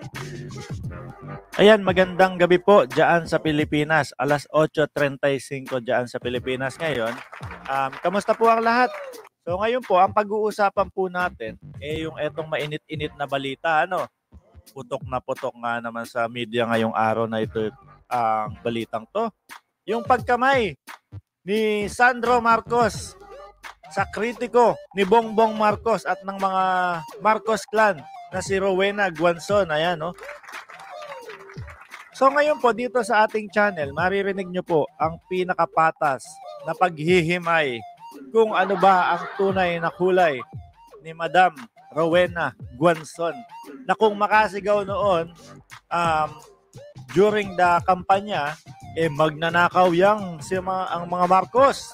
Ayan, magandang gabi po dyan sa Pilipinas. Alas 8:35 dyan sa Pilipinas ngayon. Kamusta po ang lahat? So ngayon po, ang pag-uusapan po natin yung etong mainit-init na balita. Putok na putok nga naman sa media ngayong araw na ito ang balitang to. Yung pagkamay ni Sandro Marcos sa kritiko ni Bongbong Marcos at ng mga Marcos clan na si Rowena Guanzon. Ayan, no? So ngayon po dito sa ating channel, maririnig nyo po ang pinakapatas na paghihimay kung ano ba ang tunay na kulay ni Madam Rowena Guanzon na kung makasigaw noon during the kampanya, magnanakaw ang mga Marcos.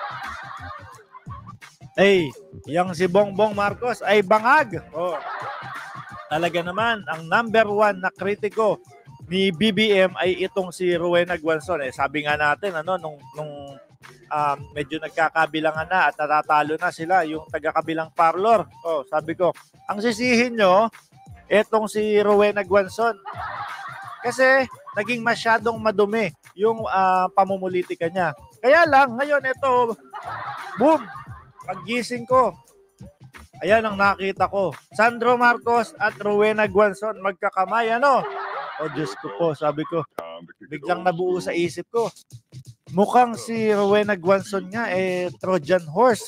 Yang si Bongbong Marcos ay bangag. Talaga naman, ang number one na kritiko ni BBM ay itong si Rowena Guanzon. Sabi nga natin, nung medyo nagkakabilangan na at natatalo na sila, yung taga-kabilang parlor. Sabi ko, ang sisihin nyo, itong si Rowena Guanzon. Kasi naging masyadong madumi yung pamumulitika niya. Kaya lang, ngayon ito, boom! Paggising ko, ayan ang nakita ko. Sandro Marcos at Rowena Guanzon magkakamay, Diyos ko po, sabi ko, biglang nabuo sa isip ko. Mukhang si Rowena Guanzon nga, Trojan horse,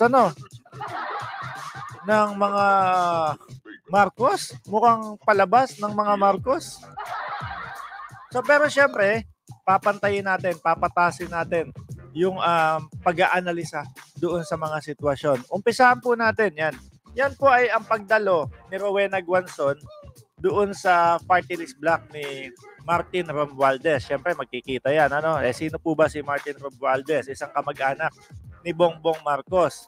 ng mga Marcos. Mukhang palabas ng mga Marcos. So, pero syempre, papantayin natin, papatasin natin yung pag-aanalisa doon sa mga sitwasyon. Umpisahan po natin yan. Yan po ay ang pagdalo ni Rowena Guanzon doon sa party list block ni Martin Romualdez. Siyempre magkikita yan. Sino po ba si Martin Romualdez? Isang kamag-anak ni Bongbong Marcos.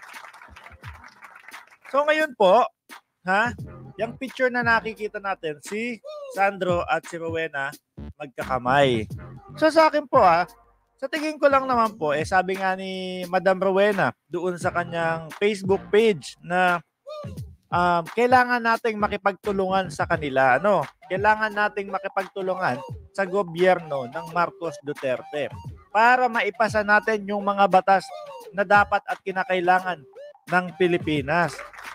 So ngayon po, yung picture na nakikita natin, si Sandro at si Rowena magkakamay. So sa akin po sa tingin ko lang naman po, sabi nga ni Madam Rowena doon sa kanyang Facebook page na kailangan nating makipagtulungan sa kanila. Kailangan nating makipagtulungan sa gobyerno ng Marcos Duterte para maipasa natin yung mga batas na dapat at kinakailangan ng Pilipinas.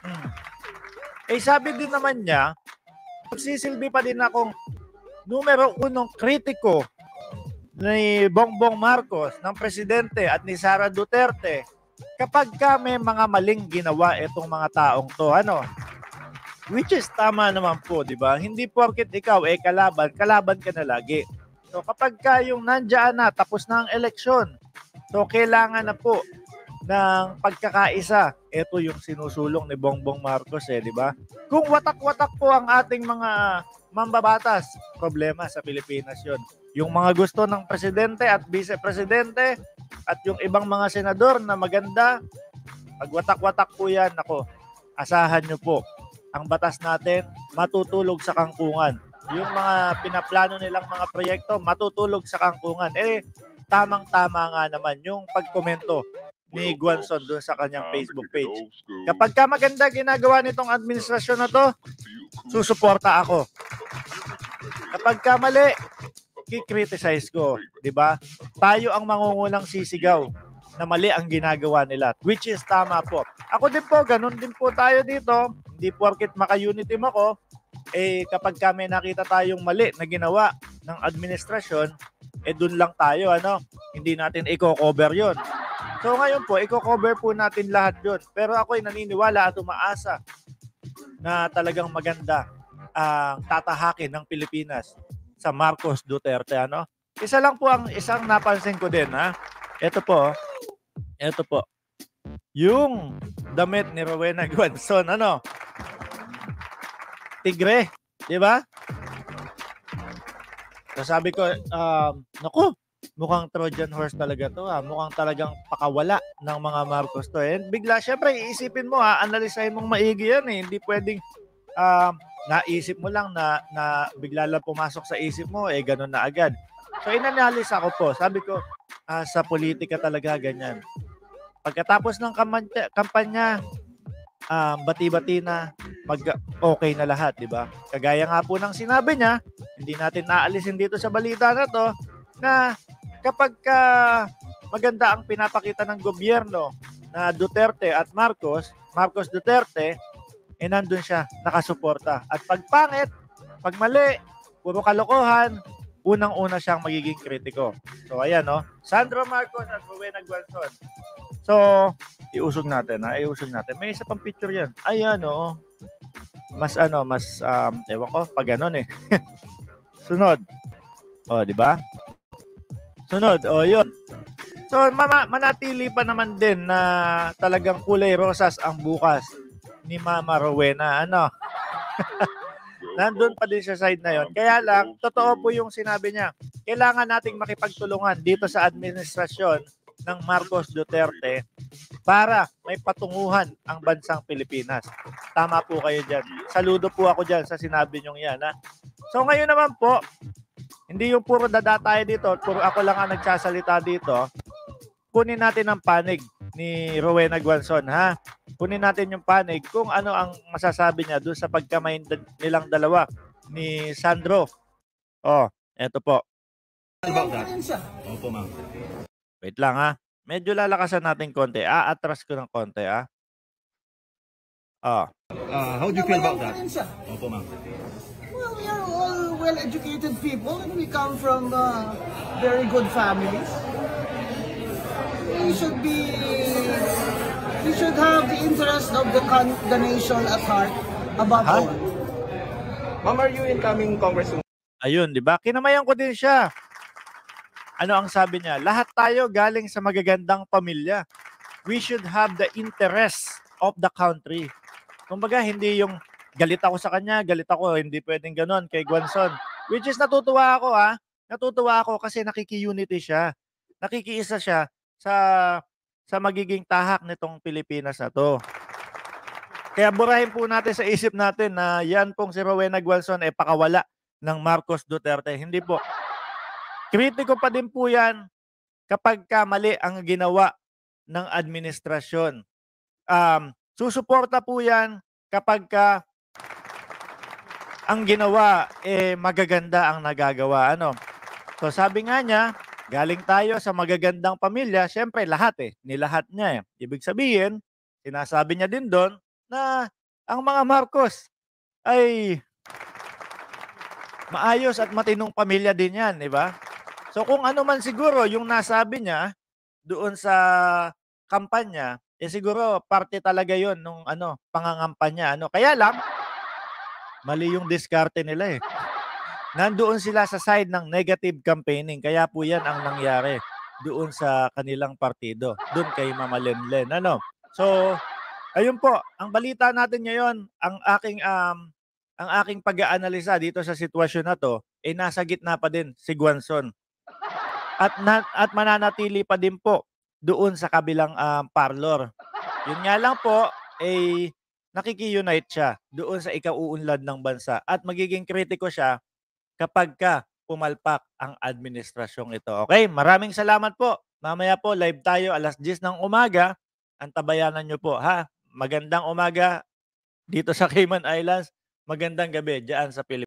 Sabi din naman niya, magsisilbi pa din akong numero 1 kritiko ni Bongbong Marcos, ng presidente at ni Sara Duterte kapag may mga maling ginawa itong mga taong to, which is tama naman po, di ba? Hindi porket ikaw kalaban ka na lagi. So kapag yung nandiyan na, tapos na ang eleksyon, so kailangan na po ng pagkakaisa. Ito yung sinusulong ni Bongbong Marcos, di ba? Kung watak-watak po ang ating mga mambabatas, problema sa Pilipinas yon. Yung mga gusto ng presidente at vice-presidente at yung ibang mga senador na maganda, pag watak-watak po yan, asahan nyo po, ang batas natin matutulog sa kangkungan. Yung mga pinaplano nilang mga proyekto, matutulog sa kangkungan. Tamang-tama nga naman yung pagkomento ni Guanzon doon sa kanyang Facebook page. Kapag maganda ginagawa nitong administrasyon na to, susuporta ako. Kapag mali, i-criticize ko, di ba? Tayo ang mangungunang sisigaw na mali ang ginagawa nila, which is tama po. Ako din po, ganun din po tayo dito. Hindi porket maka-unity mo ko, kapag may nakita tayong mali na ginawa ng administrasyon, dun lang tayo, Hindi natin i-cover yon. So ngayon po, i-cover po natin lahat yon. Pero ako'y naniniwala at umaasa na talagang maganda ang tatahakin ng Pilipinas sa Marcos Duterte, Isa lang po ang isang napansin ko din, Ito po. Yung damit ni Rowena Guanzon, tigre, di ba? So sabi ko, mukhang Trojan horse talaga to, Mukhang talagang pakawala ng mga Marcos to. And bigla, syempre, iisipin mo, analisahin mong maigi yan, Hindi pwedeng naisip mo lang na bigla lang pumasok sa isip mo, ganun na agad. So inanalis ako po, sabi ko, sa politika talaga ganyan. Pagkatapos ng kampanya, bati-bati na, okay na lahat, di ba? Kagaya nga po ng sinabi niya, hindi natin naalisin dito sa balita na to, na kapag maganda ang pinapakita ng gobyerno na Duterte at Marcos Duterte, nandun siya, nakasuporta. At pag pangit, pag mali, puro kalokohan, unang-una siyang magiging kritiko. So ayan, no? Sandro Marcos at Rowena Guanzon. So, iusog natin, ha? Iusog natin. May isa pang picture yan. Ayan, no? Mas ewan ko, pag ganon eh. Sunod. O, di ba? Sunod, yun. So, manatili pa naman din na talagang kulay rosas ang bukas ni Mama Rowena. Nandun pa din sa side na yon. Kaya lang, totoo po yung sinabi niya. Kailangan nating makipagtulungan dito sa administrasyon ng Marcos Duterte para may patunguhan ang bansang Pilipinas. Tama po kayo dyan. Saludo po ako dyan sa sinabi nyong yan. Ha? So ngayon naman po, hindi yung puro dada tayo dito, puro ako lang ang nagsasalita dito. Kunin natin ang panig ni Rowena Guanzon, ha? Kunin natin yung panig kung ano ang masasabi niya doon sa pagkamay nilang dalawa ni Sandro. Eto po. Opo, ma'am. Wait lang, ha? Medyo lalakasan natin konti. Atras ko ng konti, ha? How do you feel about that? Opo, ma'am. Well, we are all well-educated people and we come from very good families. We should have the interest of the nation at heart above all. Ma'am, are you incoming congresswoman? Ayun, di ba? Kinamayan ko din siya. Ano ang sabi niya? Lahat tayo galing sa magagandang pamilya. We should have the interest of the country. Kumbaga, hindi yung galit ako sa kanya, galit ako, hindi pwedeng ganon kay Guanzon. Which is natutuwa ako, ha? Natutuwa ako kasi nakiki-unity siya. Nakikiisa siya sa magiging tahak nitong Pilipinas na to. Kaya burahin po natin sa isip natin na yan pong si Rowena Guanzon pakawala ng Marcos Duterte. Hindi po. Kritiko pa din po yan kapag mali ang ginawa ng administrasyon. Susuporta po yan kapag ang ginawa magaganda ang nagagawa. So sabi nga niya, galing tayo sa magagandang pamilya, syempre lahat nilahat niya. Ibig sabihin, sinasabi niya din doon na ang mga Marcos ay maayos at matinong pamilya din yan, di ba? So kung ano man siguro yung nasabi niya doon sa kampanya, siguro parte talaga yon nung pangangampanya. Kaya lang, mali yung diskarte nila Nandoon sila sa side ng negative campaigning. Kaya po yan ang nangyari doon sa kanilang partido. Doon kay Mama Lenlen. So, ayun po. Ang balita natin ngayon, ang aking pag-aanalisa dito sa sitwasyon na to, nasa gitna pa din si Guanzon. At mananatili pa din po doon sa kabilang parlor. Yun nga lang po, nakiki-unite siya doon sa ikauunlad ng bansa. At magiging kritiko siya kapag pumalpak ang administrasyong ito. Okay? Maraming salamat po. Mamaya po, live tayo 10:00 ng umaga. Antabayanan nyo po, ha? Magandang umaga dito sa Cayman Islands. Magandang gabi dyan sa Pilipinas.